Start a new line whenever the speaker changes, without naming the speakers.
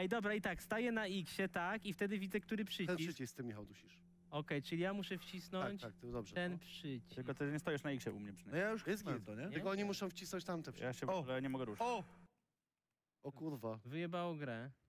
Ej, dobra, i tak, staję na X-ie, tak, i wtedy widzę, który
Ten
przycisk.
przycisk ty, Michał, dusisz.
Okej, czyli ja muszę
Tak,
wcisnąć
tak, to dobrze.
ten
No.
przycisk.
Tylko ty nie stoisz na X-ie u mnie
No
przynajmniej.
ja już
Jest
kliknąłem
git.
to, nie?
Nie?
Tylko oni muszą wcisnąć tamte
Ja
przyciski.
się w ogóle nie mogę ruszyć.
O!
O kurwa.
Wyjebało grę.